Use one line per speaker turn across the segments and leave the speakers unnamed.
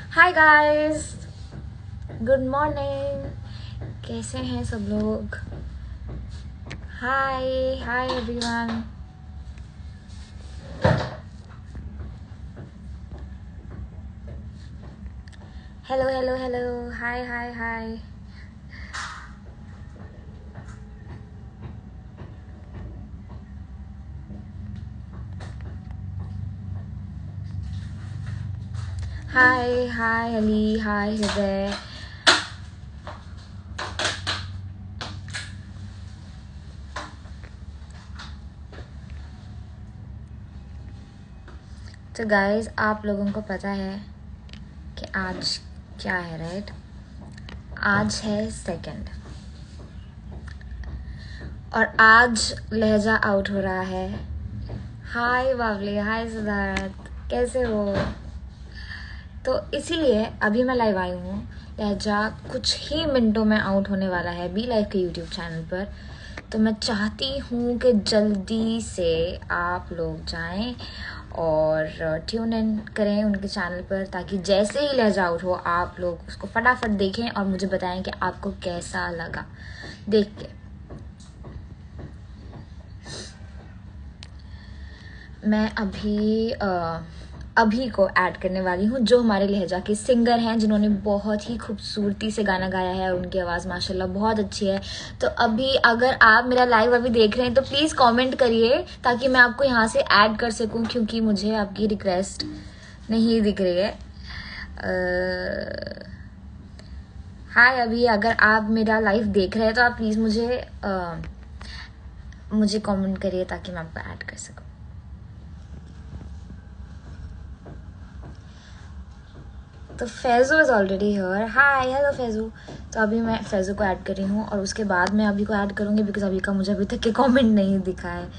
Hi guys, good morning. कैसे हैं सब लोग? Hi hi everyone. Hello hello hello, hi hi hi. Hi hi Ali, hi Hriday. तो guys, आप लोगों को पता है कि आज क्या है, राइट? आज है सेकंड, और आज लहजा आउट हो रहा है। हाय बावली, हाय सिद्धार्थ, कैसे हो? तो इसीलिए अभी मैं लाइव आई हूँ। लहजा कुछ ही मिनटों में आउट होने वाला है बी लाइव के यूट्यूब चैनल पर। तो मैं चाहती हूँ कि जल्दी से आप लोग जाएं और ट्यून इन करें उनके चैनल पर, ताकि जैसे ही लहजा आउट हो आप लोग उसको फटाफट देखें और मुझे बताएं कि आपको कैसा लगा देख के। मैं अभी को ऐड करने वाली हूँ, जो हमारे लहजा के सिंगर हैं, जिन्होंने बहुत ही खूबसूरती से गाना गाया है। उनकी आवाज़ माशाल्लाह बहुत अच्छी है। तो अभी अगर आप मेरा लाइव अभी देख रहे हैं तो प्लीज़ कमेंट करिए, ताकि मैं आपको यहाँ से ऐड कर सकूँ, क्योंकि मुझे आपकी रिक्वेस्ट नहीं दिख रही है। हाय, अभी अगर आप मेरा लाइव देख रहे हैं तो आप प्लीज़ मुझे कमेंट करिए, ताकि मैं आपको ऐड कर सकूँ। तो Faizu is already here. Hi, hello Faizu. तो अभी मैं फैज़ू को ऐड कर रही हूँ और उसके बाद मैं अभी को ऐड करूँगी, बिकॉज अभी का मुझे अभी तक के कमेंट नहीं दिखा है।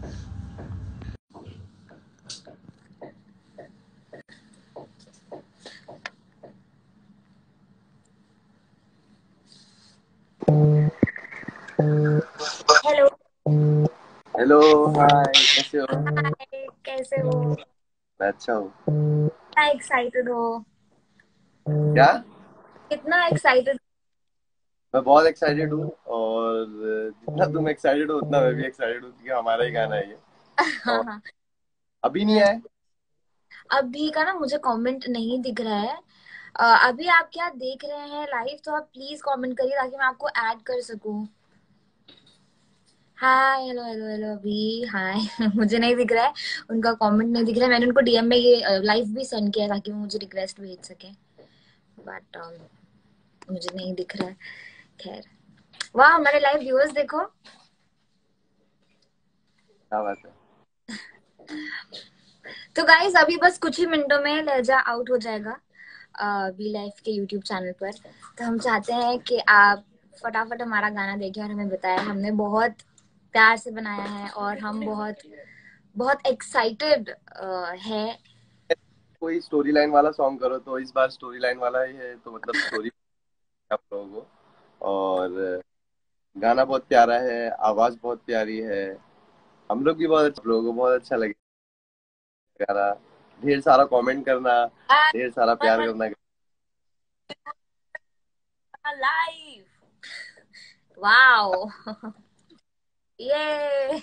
हेलो
हेलो, हाय, कैसे हो?
हाय, कैसे हो?
मैं अच्छा हूँ।
कितना एक्साइटेड हो?
क्या?
कितना एक्साइटेड?
मैं बहुत एक्साइटेड हूँ, और जितना तुम एक्साइटेड हो उतना मैं भी एक्साइटेड हूँ, क्योंकि हमारा ही गाना है ये।
हाँ
और
हाँ।
अभी नहीं आए।
अभी का ना मुझे कमेंट नहीं दिख रहा है। अभी आप क्या देख रहे हैं लाइव, तो आप प्लीज कमेंट करिए ताकि मैं आपको ऐड कर सकूं। हाय, हेलो हेलो हेलो, अभी हाय। मुझे नहीं दिख रहा है, उनका कमेंट नहीं दिख रहा है। मैंने उनको डीएम में ये लाइव भी सेंड किया ताकि वो मुझे रिक्वेस्ट भेज सके, बट मुझे नहीं दिख रहा है। खैर, वाह, हमारे लाइव व्यूअर्स देखो।
क्या बात है।
तो गाइस, अभी बस कुछ ही मिनटों में लहजा आउट हो जाएगा बी लाइफ के यूट्यूब चैनल पर। तो हम चाहते हैं कि आप फटाफट हमारा गाना देखें और हमें बताएं। हमने बहुत प्यार से बनाया है और हम बहुत बहुत एक्साइटेड है।
कोई स्टोरी लाइन वाला सॉन्ग करो, तो इस बार स्टोरी लाइन वाला ही है, तो मतलब स्टोरी आप लोगों को। और गाना बहुत प्यारा है, आवाज बहुत प्यारी है। हम लोग भी बहुत अच्छा, लोगों को बहुत अच्छा लगेगा। ढेर सारा कमेंट करना, ढेर सारा प्यार करना।
लाइव, वाओ, ये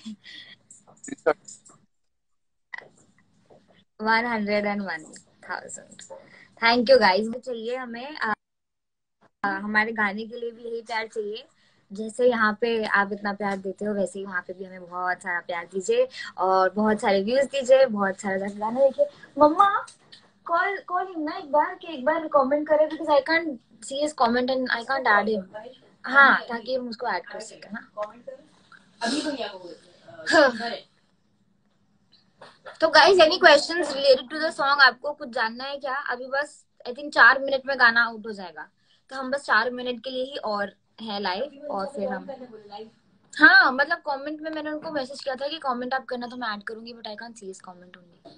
101,000। Thank you guys. चाहिए हमें हमारे गाने के लिए भी यही प्यार चाहिए। जैसे यहाँ पे आप इतना प्यार देते हो, वैसे ही वहाँ पे भी हमें बहुत सारा प्यार दीजिए और बहुत सारे व्यूज दीजिए, बहुत सारा गाना देखिए। मम्मा, कॉल कॉल हिम ना, एक बार कमेंट करे, because I can't see his comment and I can't add him. हाँ, ताकि हम उसको ऐड कर सके ना। हाँ। तो guys, any questions related to the song? आपको कुछ जानना है क्या? अभी बस आई थिंक 4 मिनट में गाना आउट हो जाएगा। तो हम बस 4 मिनट के लिए ही और है लाइव, और फिर हम, हाँ मतलब कमेंट में मैंने उनको मैसेज किया था कि कमेंट आप करना तो मैं ऐड करूंगी, but I can't see his comment only.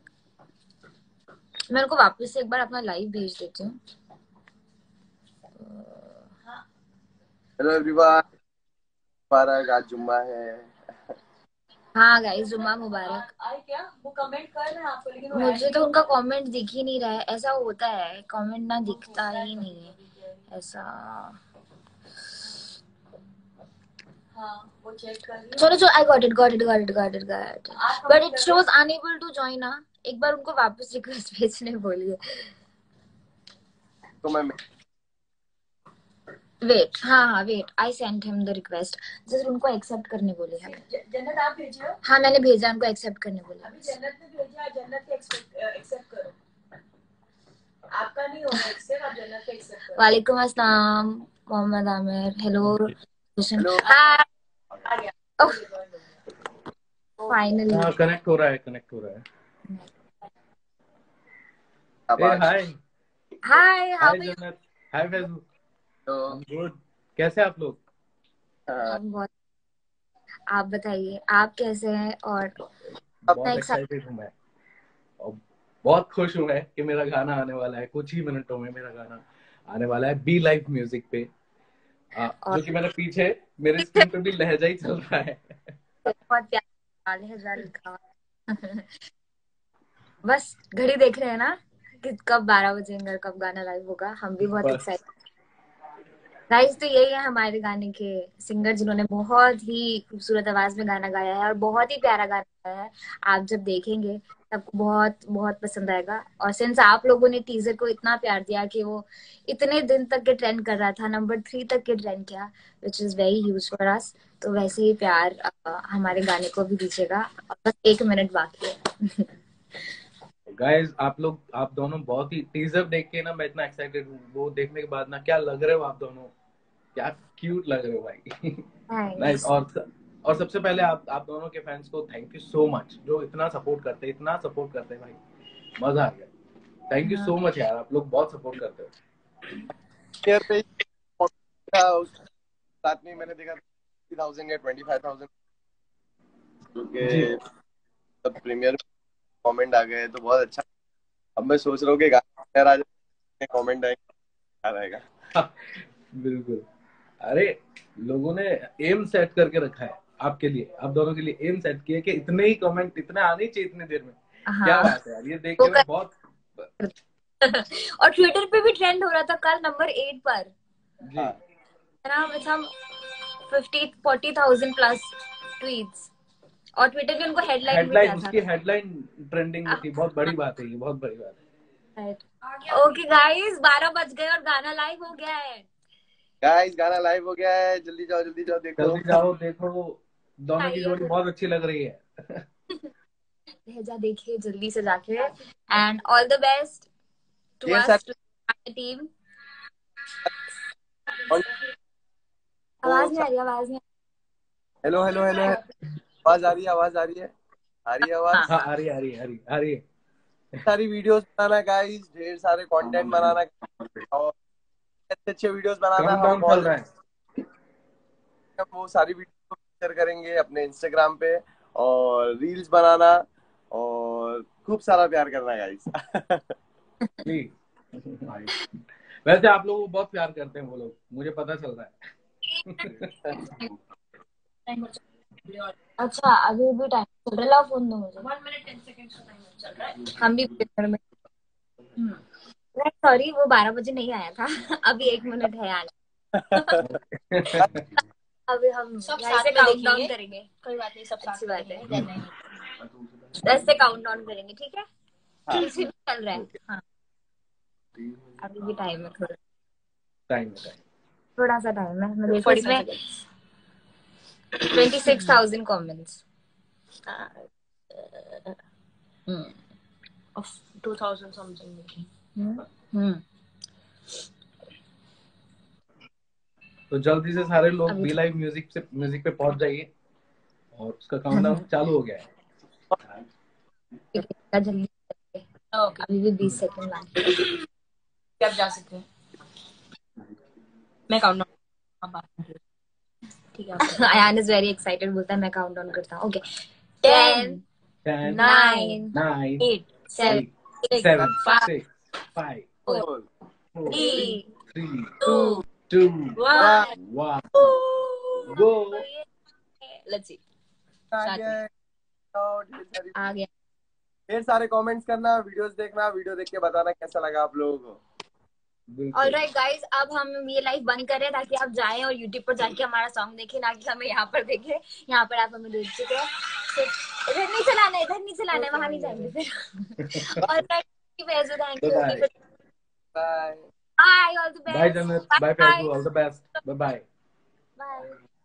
मैं उनको वापस से एक बार अपना लाइव भेज देती हूँ।
हेलो एवरीवन, मुबारक, आज जुम्मा है।
हाँ गाइस, जुम्मा मुबारक।
आए क्या वो कमेंट कर रहे हैं आपको, लेकिन वो
मुझे तो उनका कमेंट दिख ही नहीं रहा है। ऐसा होता है, कमेंट ना दिखता ही नहीं है ऐसा।
हाँ वो चेक करिए।
चलो चलो, I got it. But it shows unable to join ना। एक बार उनको वापस रिक्वेस्ट भेजने बोलिए।
तो मैं
वेट, हाँ wait, I sent him the request. Just उनको एक्सेप्ट करने बोले हैं।
जन्नत आप भेजे हो?
हाँ मैंने भेजा, उनको एक्सेप्ट करने बोला।
अभी जन्नत ने भेजा, जन्नत के एक्सेप्ट करो। आपका नहीं होगा एक्सेप्ट, आप जन्नत के एक्सेप्ट करो।
वालेकुम अस्सलाम Mohammad Aamir, hello.
Hello.
Hi.
आ गया।
फाइनली।
हाँ कनेक्ट हो रहा है। ए
आवाज
hi.
Hi, how
hi
are you?
Jannat. Hi Faizu.
तो
I'm गुड। कैसे आप लोग?
हाँ,
हम बहुत। आप बताइए, आप कैसे हैं? और
अब
बहुत
एक साथ।
एक्साइटेड हूँ मैं, और बहुत खुश हूँ मैं कि मेरा गाना आने वाला है। कुछ ही मिनटों में मेरा गाना आने वाला है बी लाइव म्यूजिक पे।
और
जो कि मैंने पीछे मेरी स्क्रीन पे भी लहजा ही चल रहा है।
बहुत प्यारा हजार लिखा हुआ। बस घड़ी देख रहे हैं ना कि कब 12 बजेंगे, कब गाना लाइव होगा। हम भी बहुत
बस
एक्साइटेड। गाइस, तो यही है हमारे गाने के सिंगर, जिन्होंने बहुत ही खूबसूरत आवाज में गाना गाया है और बहुत ही प्यारा गाना गाया है। आप जब देखेंगे सबको बहुत बहुत पसंद आएगा। और सिंस आप लोगों ने टीजर को इतना प्यार दिया कि वो इतने दिन तक के ट्रेंड कर रहा था, नंबर 3 तक के ट्रेंड किया, which is very huge for us. तो वैसे ही प्यार हमारे गाने को भी दीजिएगा। और बस 1 मिनट बाकी है।
गाइस, आप लोग, आप दोनों बहुत ही, टीजर देख के ना मैं इतना एक्साइटेड हूँ। वो देखने के बाद ना क्या लग रहे हो आप दोनों, क्या क्यूट लग रहे हो भाई। नाइस।
थैंक्स।
और सबसे पहले आप दोनों के फैंस को थैंक यू सो मच, जो इतना सपोर्ट करते हैं भाई। मजा आ गया। थैंक यू सो मच यार, आप लोग बहुत सपोर्ट करते हो।
ईयर पे था, उस साथ में मैंने देखा 30,000 या 25,000
जी।
के तब प्रीमियर कमेंट आ गए, तो बहुत अच्छा। अब मैं सोच रहा हूँ कि गाना आ जाए, कमेंट आएगा, क्या रहेगा।
बिल्कुल। अरे, लोगों ने एम सेट करके रखा है आपके लिए, आप दोनों के लिए एम सेट किया कि इतने ही कमेंट इतने आने ही चाहिए इतने देर में। क्या
हाँ
बात है यार, ये देख
वो
के मैं बहुत।
और ट्विटर पे भी ट्रेंड हो रहा था कल नंबर 8 पर।
जी।
हाँ,
some 50-40,000 प्लस ट्वीट्स। और ट्विटर पे उनको हेडलाइन भी
हेडलाइन,
क्या था।
उसकी हेडलाइन ट्रेंडिंग में थी। बहुत बड़ी बात है ये, बहुत बड़ी बात
ओके गाइस, 12 बज गए और गाना लाइव हो गया है।
गाइस गाना लाइव हो गया है, जल्दी जाओ
है।
देखो।
जल्दी जाओ देखो, दोनों की
आइए
जोड़ी बहुत अच्छी लग रही है।
लहजा देखिए जल्दी से जाके। And all the best to
ढेर
अस,
सारे
टू टीम।
वो।
आवाज नहीं आ रही, आवाज नहीं
हेलो हेलो हेलो, आवाज आ रही है, आवाज आ रही है, आ रही है
आ
आवाज।
हाँ,
रही।
आ रही है, आ रही है, आ रही है।
सारी वीडियोस बनाना गाइस, ढेर सारे कंटेंट बनाना और अच्छे अच्छे वीडियोस बनाना। हम
काउंटडाउन चल
बहुत
रहा है।
वो सारी वीडियो को शेयर करेंगे अपने इंस्टाग्राम पे, और रील्स बनाना, और खूब सारा प्यार करना गाइस।
जी। वैसे आप लोग को बहुत प्यार करते हैं वो लोग, मुझे पता चल रहा है।
अच्छा, अभी भी टाइम चल रहा है। लाओ फोन दो मुझे।
1 मिनट 10 सेकंड्स का टाइम चल रहा है।
हम भी घर में। सॉरी, वो 12 बजे नहीं आया था। अभी 1 मिनट है आने। अभी हम
सब
यहाँ
साथ
से
में
काउंट डाउन
देखेंगे,
करेंगे।
कोई बात नहीं, सब साथ
अच्छी
में
बात है।
देखेंगे। देन
10 से काउंट डाउन करेंगे, ठीक है?
हाँ,
इसी में चल रहा है। हाँ, अभी भी टाइम है थोड़ा।
टाइम है, टाइम।
थोड़ा सा टाइम है। मैं देखो
45
इसमें
seconds
26,000 comments.
of 2000 something maybe.
हम्म।
तो जल्दी से सारे लोग
अभी
बी लाइव म्यूजिक पे पहुंच जाइए, और उसका काउंटडाउन चालू हो गया है।
ठीक है, जल्दी करके।
ओके,
अभी भी 20 सेकंड बाकी
आप जा सकते हैं। मैं काउंट डाउन। ठीक है।
है। अयान इज वेरी एक्साइटेड, बोलता है मैं काउंट डाउन करता हूँ। ओके, 10,
10,
9,
9,
8 7
7,
8,
6
7,
5
6, 5,
4
बोल
4,
3
3,
2
2,
1
1, go।
Oh, yeah.
let's see
uh
start
गया
it.
है।
आ गया।
ढेर सारे कमेंट्स करना, वीडियोस देखना, वीडियो देख के बताना कैसा लगा आप लोगों को।
ऑलराइट गाइस, अब हम ये लाइव बंद करें ताकि आप जाएं और यूट्यूब पर जाके हमारा सॉन्ग देखें, ना कि हमें यहाँ पर देखें। यहाँ पर आप हमें देख चुके हैं। इधर नहीं चलाना है, इधर नहीं चलाना है, वहां नहीं जाएंगे फिर। Alright, thank you.
Bye
bye, all the
Bye
best.
Jannat, bye Faizu, all the best. Bye bye.
Bye.